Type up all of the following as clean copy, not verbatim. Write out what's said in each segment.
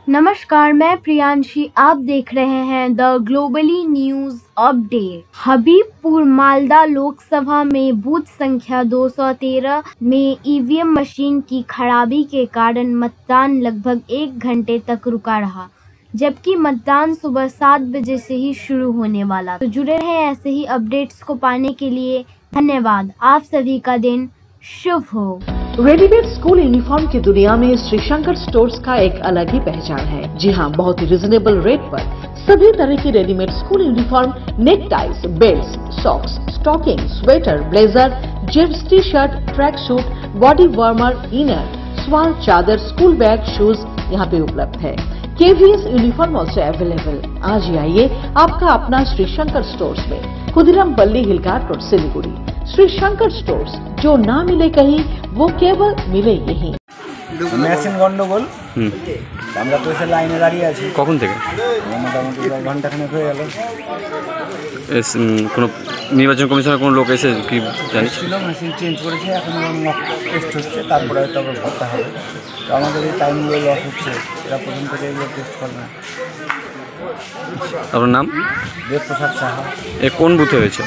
नमस्कार, मैं प्रियांशी। आप देख रहे हैं the globally news update. Habibpur Malda Lok Sabha में बूथ संख्या 213 में ईवीएम मशीन की खराबी के कारण मतदान लगभग 1 घंटे तक रुका रहा, जबकि मतदान सुबह 7 बजे से ही शुरू होने वाला। तो जुड़े रहें ऐसे ही अपडेट्स को पाने के लिए। धन्यवाद। आप सभी का दिन शुभ हो। रेडीमेड स्कूल यूनिफॉर्म की दुनिया में श्री शंकर स्टोर्स का एक अलग ही पहचान है। जी हाँ, बहुत ही रिजनेबल रेट पर सभी तरह की readymade school uniform, neck ties, belt, socks, stocking, sweater, blazer, jeans, T shirt, track suit, body warmer, inner, shawl, चादर, स्कूल बैग, शूज यहाँ पे उपलब्ध है। KVS uniform also available. आज ही आइए आपका अपना श्री शंकर स्टोर्स में, खुदीराम पल्ली, हिलघाट रोड, सिलीगुड़ी। श्री शंकर स्टोर्स, जो ना मिले कहीं वो केवल मिले यहीं। মেশিন গন্ডগোল আমরা তো এসে লাইনে দাঁড়িয়ে আছি। কখন থেকে? মোটামুটি ঘন্টাখানেক হয়ে গেল। কোনো নির্বাচন কমিশনের কোনো লোক এসে কি জানিস? ছিল, মেশিন চেঞ্জ করেছে, এখন মক টেস্ট হচ্ছে, তারপরে হয়তো আবার ভরতে হবে। তো আমাদের এই টাইমগুলো লস হচ্ছে, এরা প্রথম থেকে এগুলো টেস্ট করবে। আপনার নাম? দেবপ্রসাদ সাহা। এ কোন বুথে হয়েছে?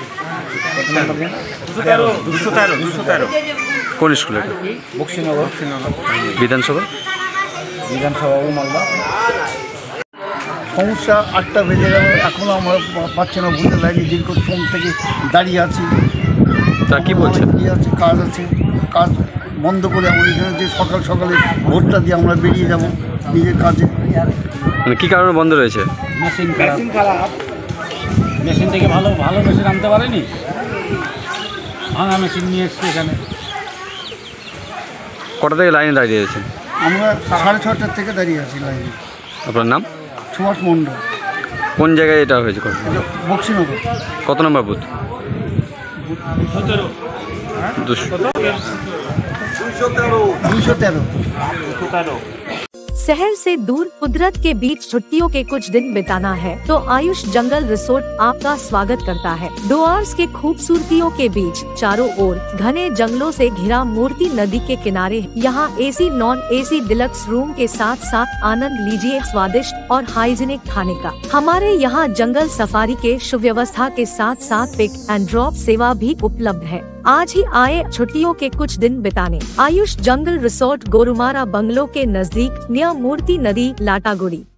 কোন স্কুলে? বক্সিনগর বিধানসভা মালদা। সমস্যা 8টা বেজে গেল, এখনও আমরা পাচ্ছি না বুঝতে লাইনি। দীর্ঘক্ষণ থেকে দাঁড়িয়ে আছি। তা কি বলছেন? কাজ আছে, কাজ বন্ধ করে আমরা এখানে যে সকালে ভোটটা দিয়ে আমরা বেরিয়ে যাব নিজের কাজে। মানে কী কারণে বন্ধ রয়েছে? মেশিন খারাপ। মেশিন থেকে ভালো মেশিন আনতে পারেনি, ভাঙা মেশিন নিয়ে এসছে এখানে। কটা থেকে লাইনে দাঁড়িয়ে রয়েছে? আমরা 6:30 থেকে দাঁড়িয়ে আছি লাইনে। আপনার নাম? সুভাষ মণ্ডল। কোন জায়গায় এটা হয়েছে? বক্সিনগর। কত নম্বর বুথ? 213। शहर से दूर कुदरत के बीच छुट्टियों के कुछ दिन बिताना है तो आयुष जंगल रिसोर्ट आपका स्वागत करता है। डुआर्स के खूबसूरतियों के बीच चारों ओर घने जंगलों से घिरा मूर्ति नदी के किनारे यहाँ AC non AC deluxe room के साथ साथ आनंद लीजिए स्वादिष्ट और हाइजीनिक खाने का। हमारे यहाँ जंगल सफारी के सुव्यवस्था के साथ साथ पिक एंड ड्रॉप सेवा भी उपलब्ध है। आज ही आए छुट्टियों के कुछ दिन बिताने। Ayush jungle resort, Gorumara bungalow के नजदीक, नियर मूर्ति नदी, लाटागुड़ी।